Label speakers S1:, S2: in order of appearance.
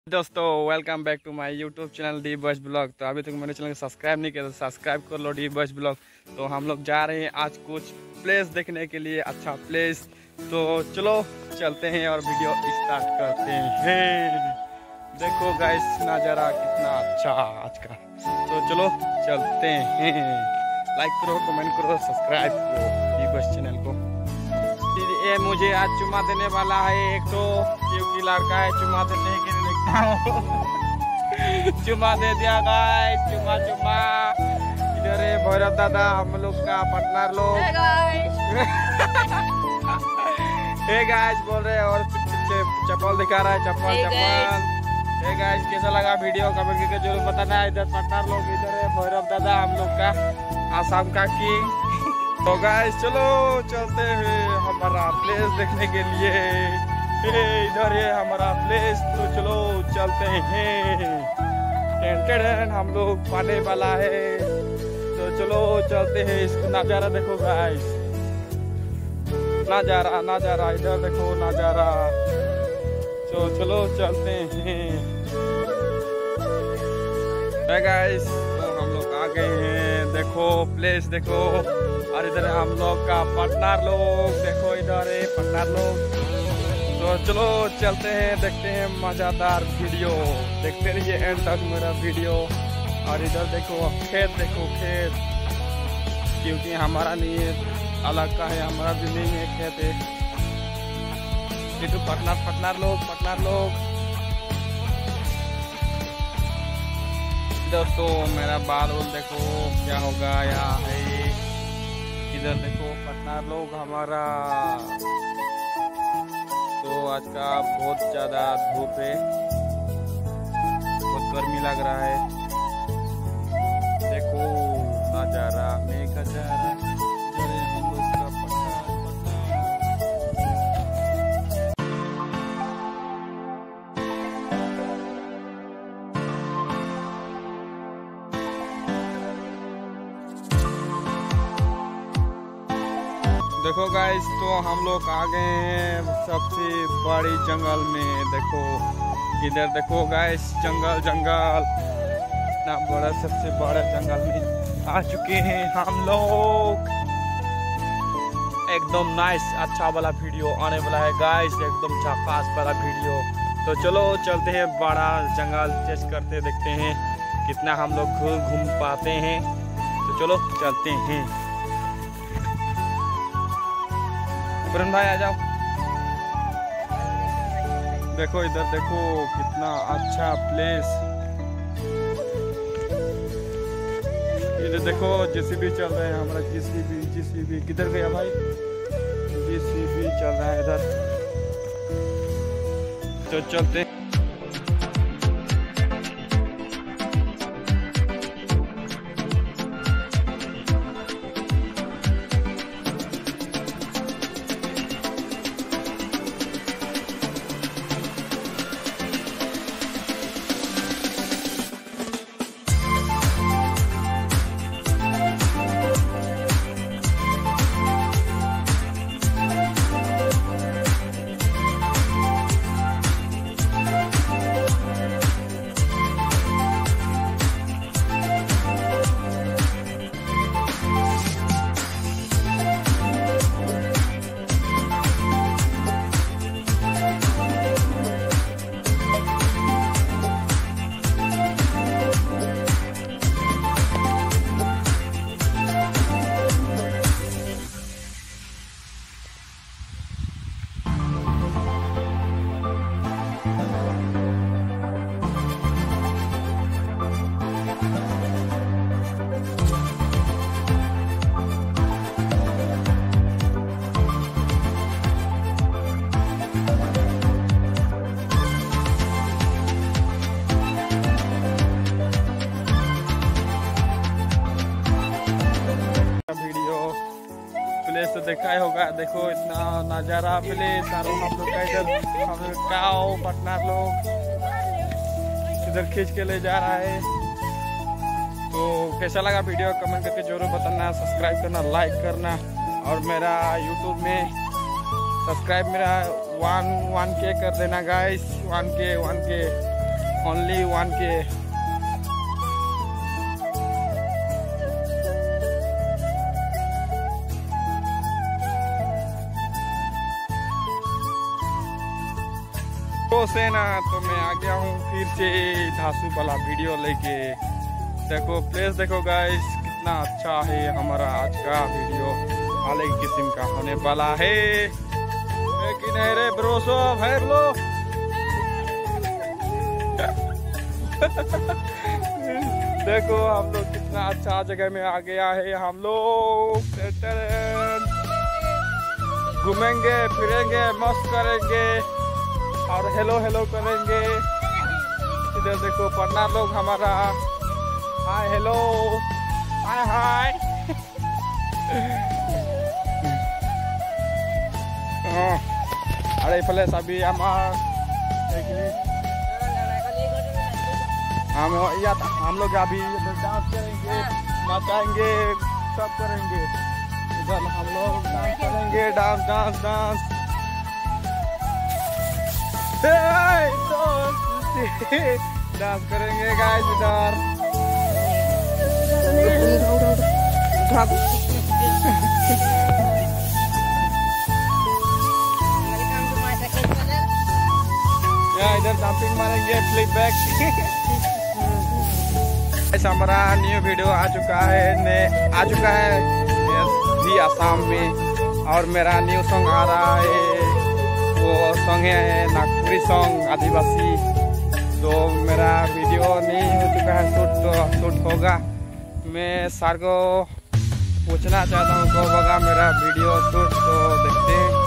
S1: दोस्तों welcome back to my YouTube channel D boys blog. तो अभी तक मेरे चैनल को सब्सक्राइब नहीं किया तो सब्सक्राइब कर लो डी बॉयज ब्लॉग। तो हम लोग जा रहे हैं आज कुछ प्लेस देखने के लिए, अच्छा प्लेस। तो चलो चलते हैं और वीडियो स्टार्ट करते हैं। देखो गाइस नज़ारा कितना अच्छा आज का। तो चलो चलते हैं। लाइक करो, कमेंट करो, सब्सक्राइब करो डी बॉयज चैनल को। ये मुझे आज चुमा देने वाला है एक तो, क्योंकि लड़का है चुमा देने के लिए चुमा दे दिया गाइस, चुमा चुमा। इधर है भैरव दादा, हम लोग का पार्टनर लोग। हे गाइस बोल रहे हैं और चप्पल दिखा रहा है, चप्पल चप्पल। हे गाइस कैसा लगा वीडियो कमेंट करके जरूर बताना। इधर पार्टनर लोग, इधर है भैरव दादा, हम लोग का आसाम का की। तो गाइस चलो चलते हैं हमारा प्लेस देखने के लिए। इधर है हमारा प्लेस, तो चलो चलते हैं। हम लोग पाने वाला है, तो चलो चलते हैं। इसको नज़ारा देखो गाइस, नज़ारा नज़ारा इधर देखो नज़ारा। तो चलो चलते हैं गाइस। तो हम लोग आ गए हैं, देखो प्लेस देखो। और इधर हम लोग का पार्टनर लोग, देखो इधर है पार्टनर लोग। तो चलो चलते हैं, देखते हैं मज़ेदार वीडियो। देखते रहिए एंड तक मेरा वीडियो। और इधर देखो खेत, देखो खेत, क्योंकि हमारा नहीं है, अलग का है, हमारा जमीन में खेत है। ये तो पार्टनर लोग। दोस्तों मेरा बाल देखो क्या होगा यहाँ है। इधर देखो पार्टनर लोग हमारा। तो आज का बहुत ज़्यादा धूप है, बहुत गर्मी लग रहा है। देखो नज़ारा में नज़ारा, हम लोग का देखो गाइस। तो हम लोग आ गए हैं सबसे बड़ी जंगल में। देखो इधर देखो गाइस, जंगल इतना बड़ा, सबसे बड़ा जंगल में आ चुके हैं हम लोग। एकदम नाइस अच्छा वाला वीडियो आने वाला है गाइस, एकदम झकास वाला वीडियो। तो चलो चलते हैं, बड़ा जंगल टेस्ट करते देखते हैं कितना हम लोग घूम पाते हैं। तो चलो चलते हैं। वरुण भाई आ जाओ। देखो इधर देखो कितना अच्छा प्लेस। इधर देखो जेसीबी चल रहे हैं हमारा, जेसीबी किधर गया भाई? जेसीबी चल रहा है इधर। तो चलते हैं। प्लेस तो देखा ही होगा, देखो इतना नज़ारा प्लेस। और हम लोग का इधर हम लोग काओ पार्टनर लोग इधर खींच के ले जा रहा है। तो कैसा लगा वीडियो कमेंट करके जरूर बताना, सब्सक्राइब करना, लाइक करना। और मेरा यूट्यूब में सब्सक्राइब मेरा 1K कर देना गाइस, 1K ओनली 1K। तो से ना तो मैं आ गया हूँ फिर से धासू वाला वीडियो लेके। देखो प्लेस देखो गाइस, कितना अच्छा है हमारा आज का वीडियो, अलग किस्म का होने वाला है कि नहीं रे ब्रोसो भाई लो। देखो हम लोग कितना अच्छा जगह में आ गया है। हम लोग घूमेंगे फिरेंगे मस्त करेंगे और हेलो हेलो करेंगे। इधर देखो पटना लोग हमारा हाय हेलो हाय हाय। अरे फले सभी हम लोग अभी डांस करेंगे नचाएंगे सब करेंगे। इधर हम लोग डांस करेंगे डांस डांस डांस। डांस करेंगे गाइस इधर। इधर जंपिंग मारेंगे फ्लिप बैक। हमारा न्यू वीडियो आ चुका है भी आसाम में, और मेरा न्यू सॉन्ग आ रहा है। वो सॉन्ग है नागपुरी सॉन्ग आदिवासी। तो मेरा वीडियो नहीं हो चुका है शूट, तो शूट होगा। मैं सर को पूछना चाहता हूँ कब होगा मेरा वीडियो शूट, तो देखते हैं।